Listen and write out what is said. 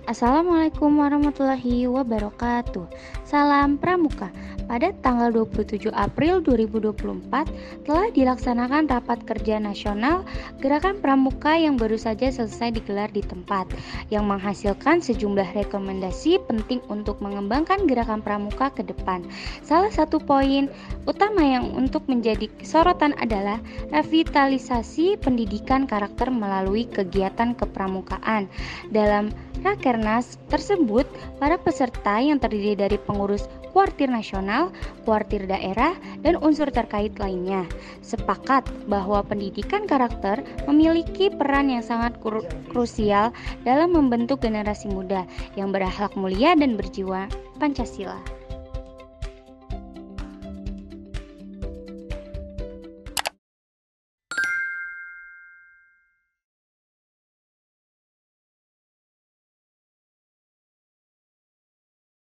Assalamualaikum warahmatullahi wabarakatuh. Salam Pramuka. Pada tanggal 27 April 2024 telah dilaksanakan rapat kerja nasional Gerakan Pramuka yang baru saja selesai digelar di tempat, yang menghasilkan sejumlah rekomendasi penting untuk mengembangkan Gerakan Pramuka ke depan. Salah satu poin utama yang untuk menjadi sorotan adalah revitalisasi pendidikan karakter melalui kegiatan kepramukaan. Dalam Rakernas tersebut, para peserta yang terdiri dari pengurus kuartir nasional, kuartir daerah, dan unsur terkait lainnya sepakat bahwa pendidikan karakter memiliki peran yang sangat krusial dalam membentuk generasi muda yang berakhlak mulia dan berjiwa Pancasila.